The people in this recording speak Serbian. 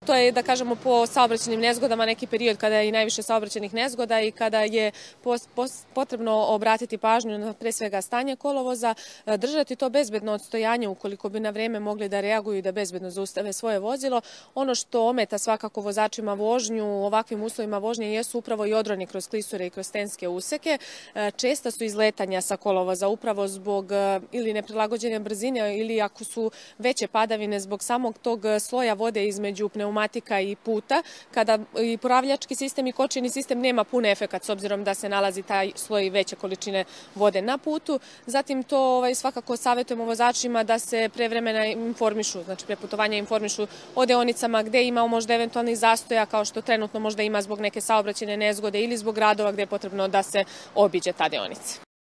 To je, da kažemo, po saobraćajnim nezgodama neki period kada je i najviše saobraćajnih nezgoda i kada je potrebno obratiti pažnju na pre svega stanje kolovoza, držati to bezbedno odstojanje ukoliko bi na vreme mogli da reaguju i da bezbedno zaustave svoje vozilo. Ono što ometa svakako vozačima vožnju u ovakvim uslovima vožnje jesu upravo i odroni kroz klisure i kroz stenske useke. Česta su izletanja sa kolovoza upravo zbog ili neprilagođene brzine ili ako su veće padavine zbog samog tog sloja vode između pneumatika i puta, kada i poravljački sistem i kočeni sistem nema pun efekat s obzirom da se nalazi taj sloj veće količine vode na putu. Zatim to svakako savjetujemo vozačima da se pre vremena informišu, znači pre putovanja informišu o deonicama gde ima možda eventualnih zastoja kao što trenutno možda ima zbog neke saobraćajne nezgode ili zbog radova gde je potrebno da se obiđe ta deonica.